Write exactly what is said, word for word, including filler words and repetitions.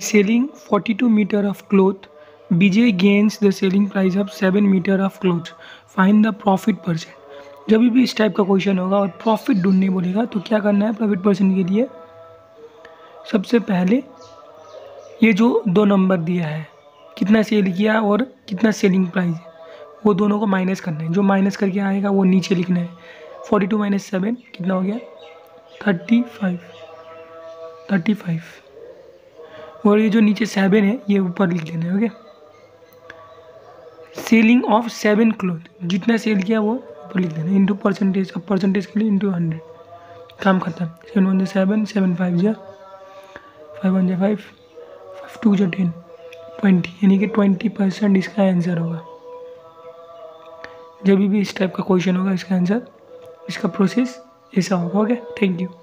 selling forty-two meter of cloth, B J gains the selling price of seven meter of clothes. Find the profit percent. जब भी इस type का question होगा और profit ढूंढने बोलेगा तो क्या करना है प्रॉफिट परसेंट के लिए? सबसे पहले ये जो दो नंबर दिया है कितना सेल किया और कितना सेलिंग प्राइस है वो दोनों को माइनस करना है. जो माइनस करके आएगा वो नीचे लिखना है. फोर्टी टू माइनस सेवन कितना हो गया? Thirty five. थर्टी फाइव और ये जो नीचे सेवन है ये ऊपर लिख लेना है. Okay. Selling of seven cloth, जितना सेल किया वो ऊपर लिख देना इंटू परसेंटेज. अब परसेंटेज के लिए इंटू हंड्रेड. काम खत्म. सेवन वन जो सेवन, सेवन फाइव जो फाइव वन जो फाइव, फाइव टू जो टेन, ट्वेंटी. यानी कि ट्वेंटी परसेंट इसका आंसर होगा. जब भी इस टाइप का क्वेश्चन होगा इसका आंसर, इसका प्रोसेस ऐसा होगा. ओके. Thank you.